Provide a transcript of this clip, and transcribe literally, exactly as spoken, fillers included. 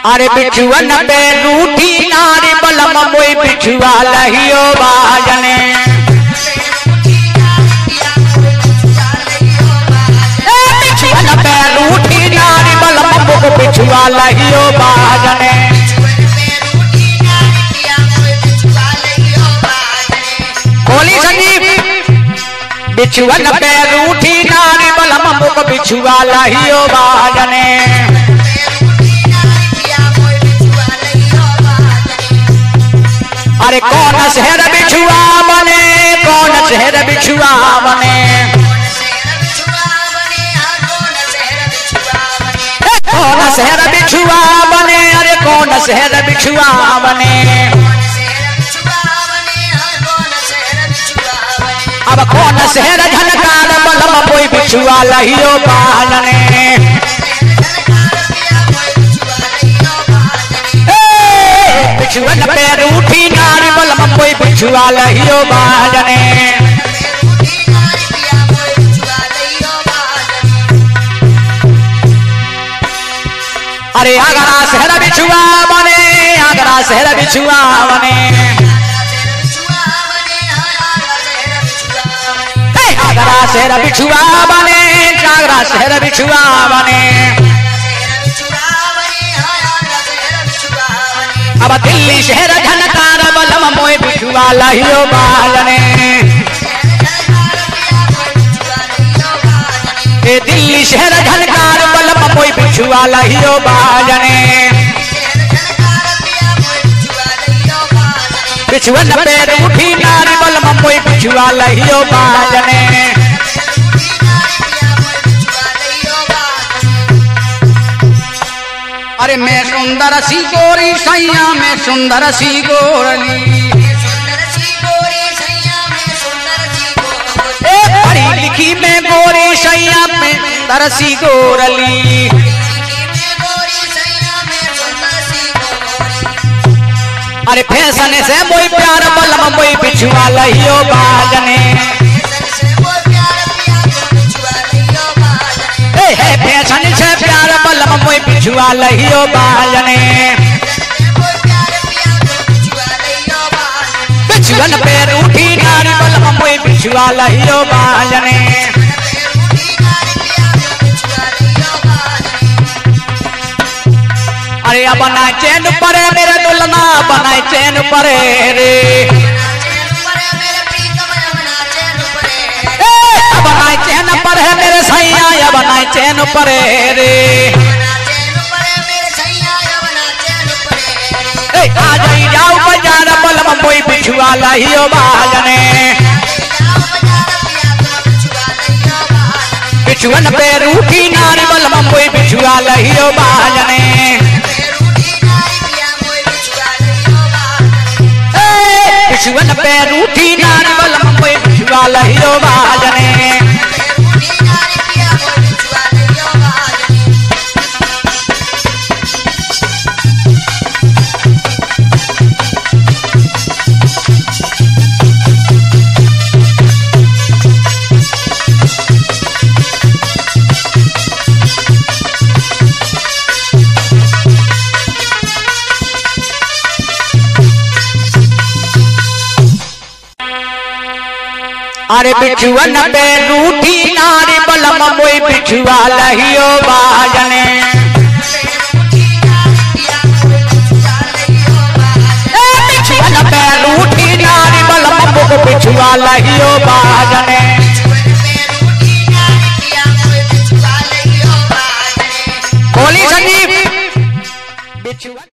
अरे बिछुअन पे रूठी नारी बलम मोई बिछुआ लहियो बाजने बिछुअन पे रूठी नारी बलम मोको बिछुआ लहियो बाजने बोली संजीव बिछुअन पे रूठी नारी बलम मोको बिछुआ लहियो बाजने अरे कौन शहर बिछुआ बने कौन शहर बिछुआ बने कौन शहर बिछुआ बने अरे कौन शहर बिछुआ बने अब कौन शहर झनकार बलम कोई बिछुआ लहियो बाजने बिछुअन पे रूठी नारी बलम कोई बिछुआ लहियो बाजने अरे आगरा शहर बिछुआ बने आगरा शहर बिछुआ बने आगरा शहर बिछुआ बने आगरा शहर बिछुआ बने अब दिल्ली शहर झनकार बलम मोई बिछुआ लहियो बाजने ए दिल्ली शहर झनकार बलम मोई बिछुआ लहियो बाजने बिछुअन पे रूठी नारी बलम मोई बिछुआ लहियो बाजने अरे मैं सुंदर सी गोरी सैया में सुंदर सी गोरली पढ़ी लिखी में गोरी सैया में सुंदर सी गोरली अरे फैशन से मोई प्यार बलम मोई बिछुआ लहियो बाजने फैशन से प्यार बलम मोई बिछुआ लहियो बाजने बिछुअन पे रूठी नारी बलम मोई बिछुआ लहियो बाजने अरे अब ना चैन परे मेरे दुल्हना बनाए चैन परे रे अब ना चैन पर है मेरे सैया अब ना चैन परे रे आ जाई जाओ बाजार बलम मोई बिछुआ लहियो बाजने बिछुअन पे रूठी नारी बलम मोई बिछुआ लहियो बाजने बिछुअन पे रूठी नारी बलम मोई बिछुआ लहियो बाजने अरे बिछुअन पे रूठी नारी बलम मोई बिछुआ लहियो बाजने बिछुअन पे रूठी नारी बलम मोको बिछुआ लहियो बाजने बोली संजीव बिछुअन